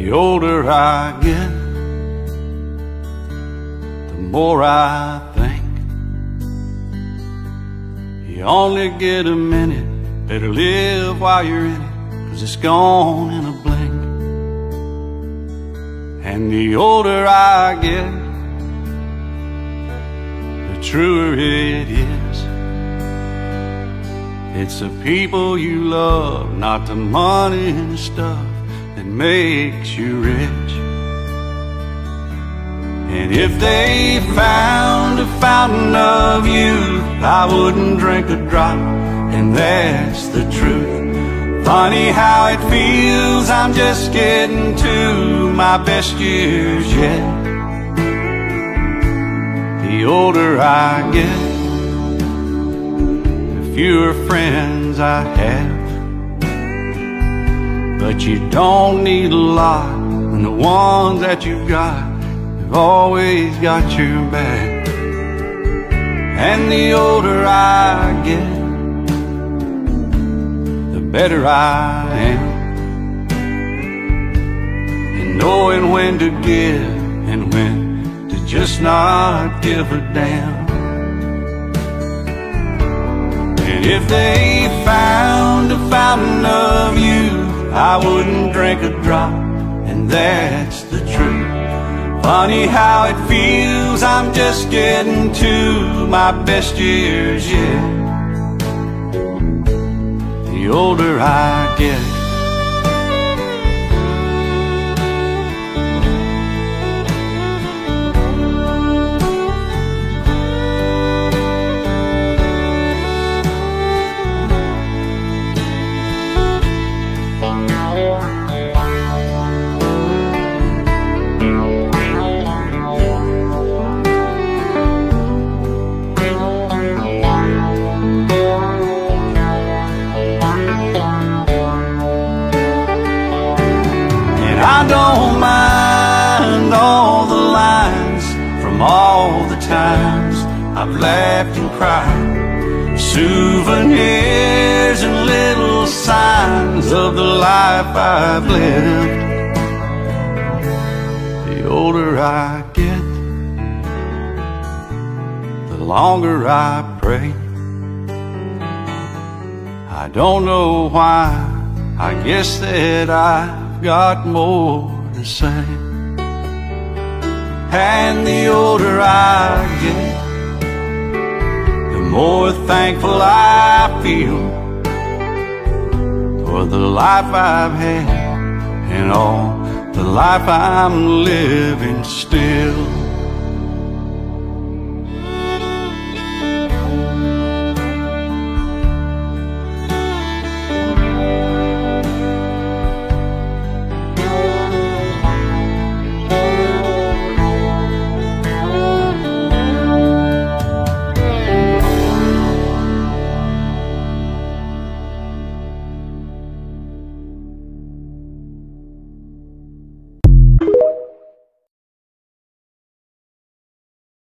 The older I get, the more I think you only get a minute, better live while you're in it, 'cause it's gone in a blink. And the older I get, the truer it is. It's the people you love, not the money and stuff that makes you rich. And if they found a fountain of youth, I wouldn't drink a drop, and that's the truth. Funny how it feels, I'm just getting to my best years yet. The older I get, the fewer friends I have. But you don't need a lot when the ones that you've got have always got your back. And the older I get, the better I am in knowing when to give and when to just not give a damn. And if they found a fountain of youth, I wouldn't drink a drop, and that's the truth. Funny how it feels, I'm just getting to my best years yet. The older I get. I don't mind all the lines from all the times I've laughed and cried, souvenirs and little signs of the life I've lived. The older I get, the longer I pray. I don't know why, I guess that I've got more to say. And the older I get, the more thankful I feel for the life I've had and all the life I'm living still.